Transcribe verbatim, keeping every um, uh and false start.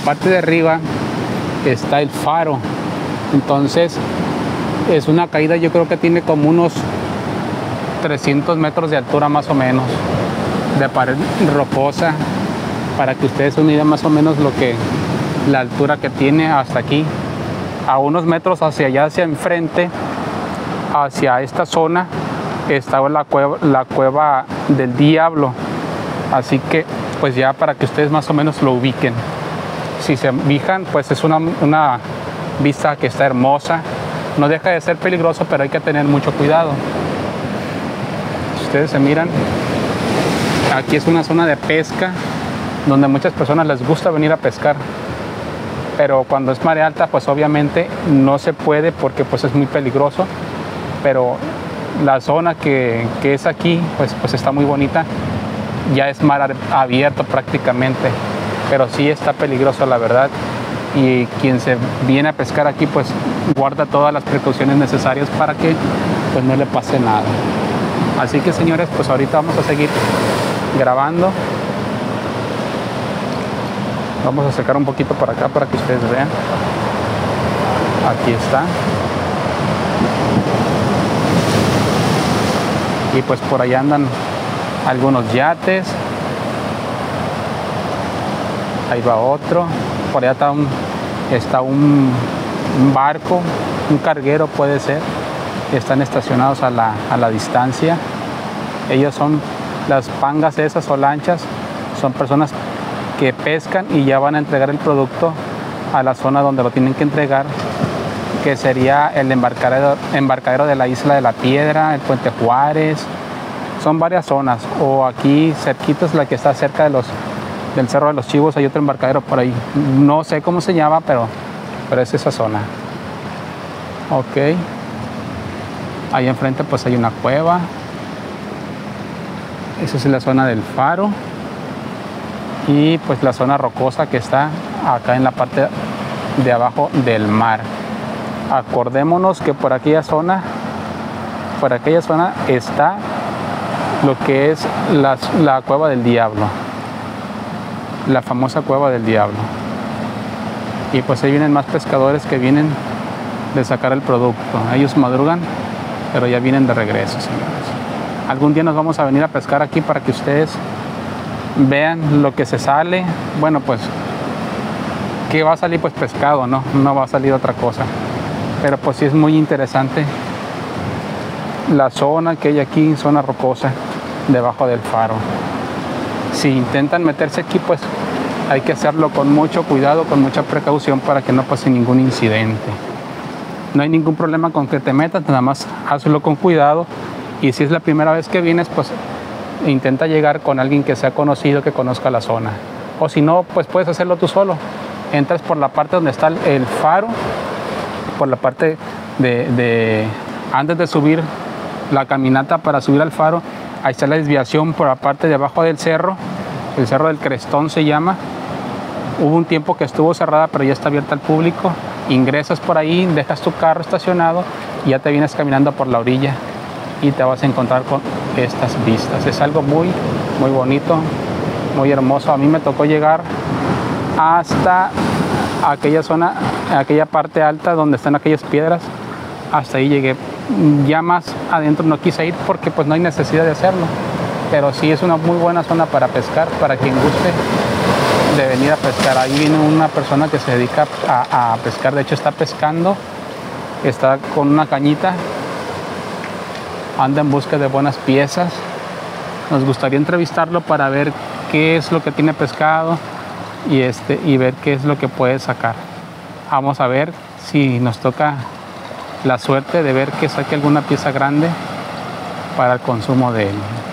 parte de arriba está el faro. Entonces es una caída, yo creo que tiene como unos trescientos metros de altura más o menos, de pared rocosa, para que ustedes se miren más o menos lo que la altura que tiene hasta aquí. A unos metros hacia allá, hacia enfrente, hacia esta zona, estaba la cueva, la cueva del diablo. Así que pues ya para que ustedes más o menos lo ubiquen. Si se fijan, pues es una, una vista que está hermosa. No deja de ser peligroso, pero hay que tener mucho cuidado. Si ustedes se miran, aquí es una zona de pesca donde a muchas personas les gusta venir a pescar. Pero cuando es marea alta, pues obviamente no se puede porque pues es muy peligroso. Pero la zona que, que es aquí, pues, pues está muy bonita. Ya es mar abierto prácticamente, pero sí está peligroso, la verdad. Y quien se viene a pescar aquí, pues guarda todas las precauciones necesarias para que pues no le pase nada. Así que, señores, pues ahorita vamos a seguir grabando. Vamos a sacar un poquito por acá para que ustedes vean. Aquí está. Y pues por allá andan algunos yates. Ahí va otro. Por allá está un, está un, un barco, un carguero puede ser. Están estacionados a la, a la distancia. Ellos son las pangas esas o lanchas. Son personas que pescan y ya van a entregar el producto a la zona donde lo tienen que entregar, que sería el embarcadero, embarcadero de la Isla de la Piedra, el Puente Juárez. Son varias zonas, o aquí cerquita es la que está cerca de los, del Cerro de los Chivos, hay otro embarcadero por ahí. No sé cómo se llama, pero, pero es esa zona. Ok. Ahí enfrente pues hay una cueva. Esa es la zona del faro. Y pues la zona rocosa que está acá en la parte de abajo del mar. Acordémonos que por aquella zona, por aquella zona está lo que es la, la cueva del diablo, la famosa cueva del diablo. Y pues ahí vienen más pescadores que vienen de sacar el producto. Ellos madrugan, pero ya vienen de regreso, señores. Algún día nos vamos a venir a pescar aquí para que ustedes vean lo que se sale. Bueno, pues que va a salir pues pescado, no, no va a salir otra cosa. Pero pues sí es muy interesante la zona que hay aquí, zona rocosa debajo del faro. Si intentan meterse aquí, pues hay que hacerlo con mucho cuidado, con mucha precaución para que no pase ningún incidente. No hay ningún problema con que te metas, nada más hazlo con cuidado. Y si es la primera vez que vienes, pues intenta llegar con alguien que sea conocido, que conozca la zona. O si no, pues puedes hacerlo tú solo. Entras por la parte donde está el faro, por la parte de, de antes de subir la caminata para subir al faro, ahí está la desviación por la parte de abajo del cerro, el Cerro del Crestón se llama. Hubo un tiempo que estuvo cerrada, pero ya está abierta al público. Ingresas por ahí, dejas tu carro estacionado y ya te vienes caminando por la orilla y te vas a encontrar con estas vistas. Es algo muy, muy bonito, muy hermoso. A mí me tocó llegar hasta aquella zona, aquella parte alta donde están aquellas piedras. Hasta ahí llegué. Ya más adentro no quise ir porque pues no hay necesidad de hacerlo. Pero sí es una muy buena zona para pescar, para quien guste de venir a pescar. Ahí viene una persona que se dedica a, a pescar. De hecho está pescando, está con una cañita, anda en busca de buenas piezas. Nos gustaría entrevistarlo para ver qué es lo que tiene pescado y, este, y ver qué es lo que puede sacar. Vamos a ver si nos toca la suerte de ver que saque alguna pieza grande para el consumo de él.